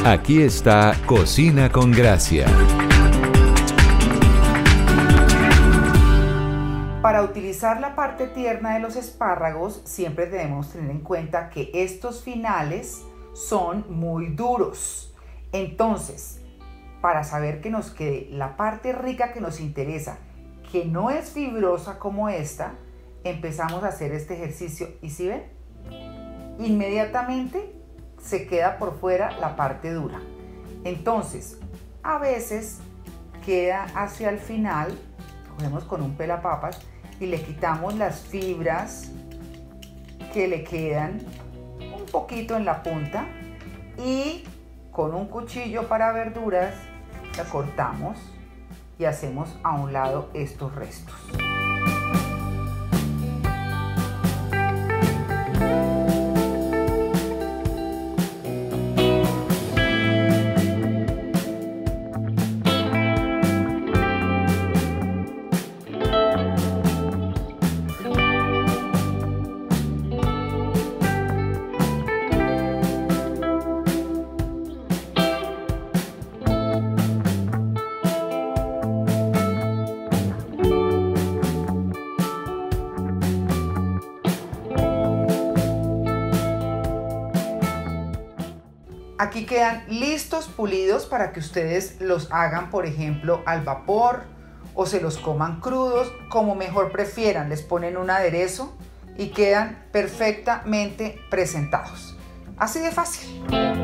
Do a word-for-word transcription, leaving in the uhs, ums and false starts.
Aquí está Cocina con Gracia. Para utilizar la parte tierna de los espárragos, siempre debemos tener en cuenta que estos finales son muy duros. Entonces, para saber que nos quede la parte rica que nos interesa, que no es fibrosa como esta, empezamos a hacer este ejercicio y ¿sí ven? Inmediatamente se queda por fuera la parte dura. Entonces, a veces queda hacia el final, cogemos con un pelapapas y le quitamos las fibras que le quedan un poquito en la punta y con un cuchillo para verduras la cortamos y hacemos a un lado estos restos. Aquí quedan listos, pulidos, para que ustedes los hagan, por ejemplo, al vapor o se los coman crudos, como mejor prefieran. Les ponen un aderezo y quedan perfectamente presentados. Así de fácil.